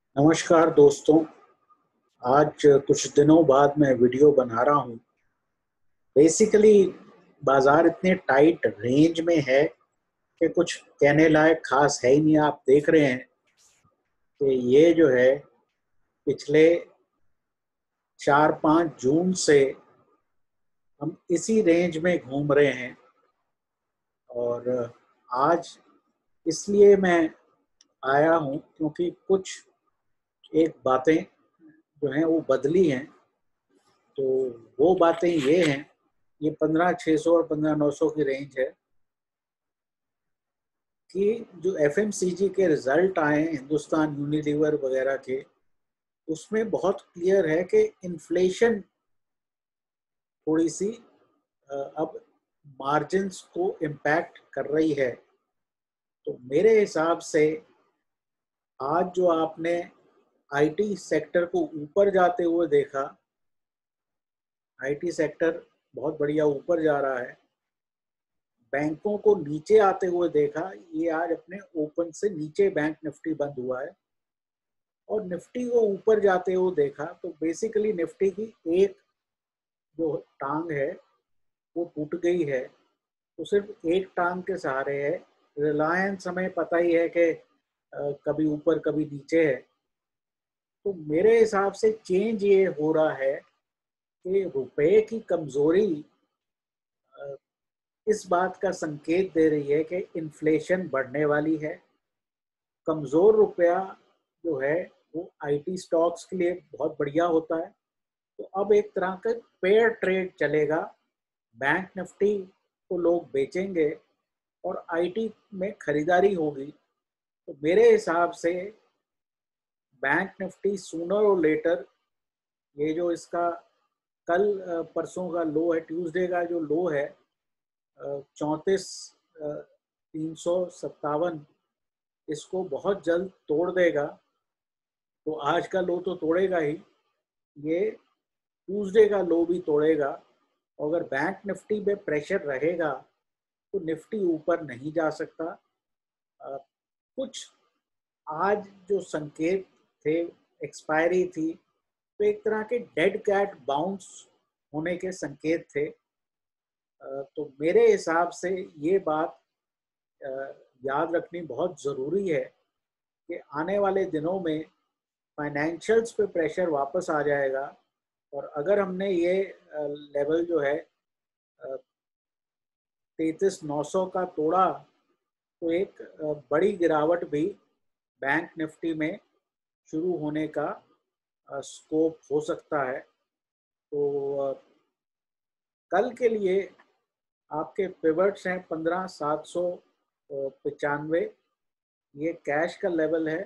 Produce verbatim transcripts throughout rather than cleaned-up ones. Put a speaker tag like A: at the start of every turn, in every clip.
A: नमस्कार दोस्तों। आज कुछ दिनों बाद मैं वीडियो बना रहा हूँ। बेसिकली बाजार इतने टाइट रेंज में है कि कुछ कहने लायक खास है ही नहीं। आप देख रहे हैं कि ये जो है पिछले चार पाँच जून से हम इसी रेंज में घूम रहे हैं। और आज इसलिए मैं आया हूँ क्योंकि कुछ एक बातें जो हैं वो बदली हैं। तो वो बातें ये हैं, ये पंद्रह छः सौ और पंद्रह नौ सौ की रेंज है कि जो एफएमसीजी के रिजल्ट आए हैं हिंदुस्तान यूनिलीवर वगैरह के, उसमें बहुत क्लियर है कि इन्फ्लेशन थोड़ी सी अब मार्जिन्स को इम्पैक्ट कर रही है। तो मेरे हिसाब से आज जो आपने आईटी सेक्टर को ऊपर जाते हुए देखा, आईटी सेक्टर बहुत बढ़िया ऊपर जा रहा है। बैंकों को नीचे आते हुए देखा, ये आज अपने ओपन से नीचे बैंक निफ्टी बंद हुआ है। और निफ्टी को ऊपर जाते हुए देखा तो बेसिकली निफ्टी की एक जो टांग है वो टूट गई है। तो सिर्फ एक टांग के सहारे है। रिलायंस हमें पता ही है कि कभी ऊपर कभी नीचे है। तो मेरे हिसाब से चेंज ये हो रहा है कि रुपए की कमजोरी इस बात का संकेत दे रही है कि इन्फ्लेशन बढ़ने वाली है। कमजोर रुपया जो है वो आईटी स्टॉक्स के लिए बहुत बढ़िया होता है। तो अब एक तरह का पेयर ट्रेड चलेगा। बैंक निफ्टी को लोग बेचेंगे और आईटी में खरीदारी होगी। तो मेरे हिसाब से बैंक निफ्टी सूनर और लेटर, ये जो इसका कल परसों का लो है, ट्यूसडे का जो लो है चौंतीस तीन सौ सत्तावन, इसको बहुत जल्द तोड़ देगा। तो आज का लो तो तोड़ेगा ही, ये ट्यूसडे का लो भी तोड़ेगा। अगर बैंक निफ्टी पे प्रेशर रहेगा तो निफ्टी ऊपर नहीं जा सकता। आ, कुछ आज जो संकेत थे, एक्सपायरी थी, तो एक तरह के डेड कैट बाउंस होने के संकेत थे। आ, तो मेरे हिसाब से ये बात आ, याद रखनी बहुत ज़रूरी है कि आने वाले दिनों में फाइनेंशियल्स पे प्रेशर वापस आ जाएगा। और अगर हमने ये लेवल जो है तैतीस नौ सौ का तोड़ा तो एक बड़ी गिरावट भी बैंक निफ्टी में शुरू होने का स्कोप हो सकता है। तो कल के लिए आपके पिवट्स हैं पंद्रह सात सौ पचानवे, ये कैश का लेवल है।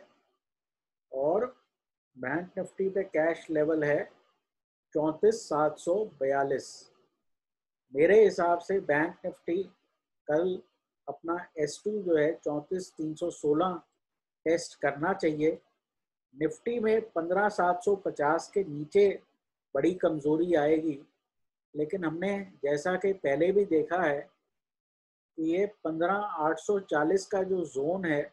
A: और बैंक निफ्टी पे कैश लेवल है चौंतीस सात सौ बयालीस। मेरे हिसाब से बैंक निफ्टी कल अपना एस टू जो है चौंतीस तीन सौ सोलह टेस्ट करना चाहिए। निफ्टी में पंद्रह सात सौ पचास के नीचे बड़ी कमजोरी आएगी। लेकिन हमने जैसा कि पहले भी देखा है कि ये पंद्रह आठ सौ चालीस का जो जोन है,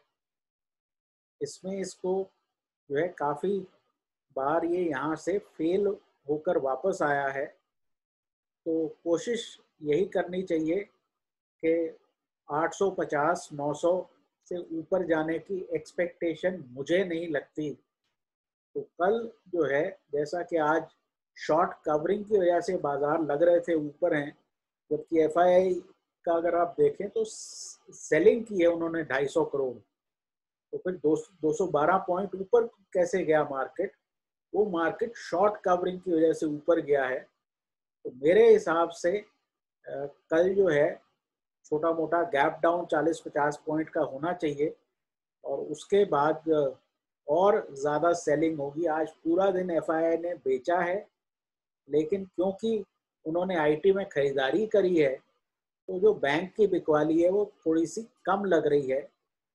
A: इसमें इसको जो है काफ़ी बार ये यहाँ से फेल होकर वापस आया है। तो कोशिश यही करनी चाहिए कि आठ सौ पचास नौ सौ से ऊपर जाने की एक्सपेक्टेशन मुझे नहीं लगती। तो कल जो है, जैसा कि आज शॉर्ट कवरिंग की वजह से बाजार लग रहे थे ऊपर हैं, जबकि एफ आई आई का अगर आप देखें तो सेलिंग की है उन्होंने ढाई सौ करोड़। तो फिर दो सौ बारह पॉइंट ऊपर कैसे गया मार्केट? वो मार्केट शॉर्ट कवरिंग की वजह से ऊपर गया है। तो मेरे हिसाब से कल जो है छोटा मोटा गैप डाउन चालीस पचास पॉइंट का होना चाहिए और उसके बाद और ज़्यादा सेलिंग होगी। आज पूरा दिन एफ आई आई ने बेचा है, लेकिन क्योंकि उन्होंने आईटी में खरीदारी करी है तो जो बैंक की बिकवाली है वो थोड़ी सी कम लग रही है।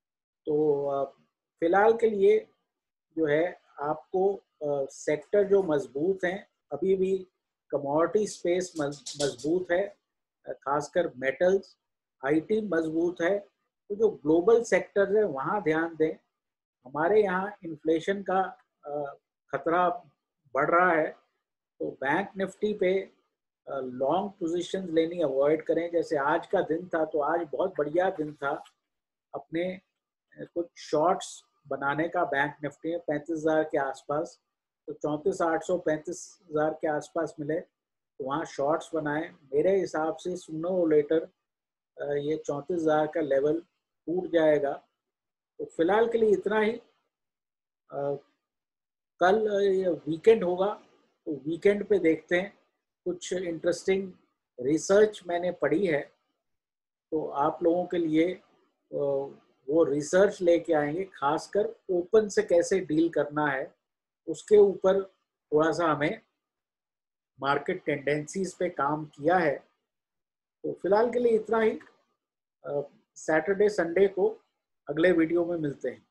A: तो फिलहाल के लिए जो है आपको सेक्टर जो मजबूत हैं, अभी भी कमोडिटी स्पेस मजबूत है, खासकर मेटल्स, आईटी मजबूत है। तो जो ग्लोबल सेक्टर है वहाँ ध्यान दें। हमारे यहाँ इन्फ्लेशन का खतरा बढ़ रहा है, तो बैंक निफ्टी पे लॉन्ग पोजीशंस लेनी अवॉइड करें। जैसे आज का दिन था, तो आज बहुत बढ़िया दिन था अपने कुछ शॉर्ट्स बनाने का बैंक निफ्टी में पैंतीस हज़ार के आसपास। तो चौंतीस आठ सौ पैंतीस हज़ार के आसपास मिले तो वहाँ शॉर्ट्स बनाए। मेरे हिसाब से सूनर और लेटर ये चौंतीस हज़ार का लेवल टूट जाएगा। तो फिलहाल के लिए इतना ही। आ, कल वीकेंड होगा, तो वीकेंड पे देखते हैं। कुछ इंटरेस्टिंग रिसर्च मैंने पढ़ी है, तो आप लोगों के लिए वो रिसर्च लेके आएंगे। खासकर ओपन से कैसे डील करना है उसके ऊपर थोड़ा सा हमें मार्केट टेंडेंसीज पे काम किया है। तो फिलहाल के लिए इतना ही। सैटरडे संडे को अगले वीडियो में मिलते हैं।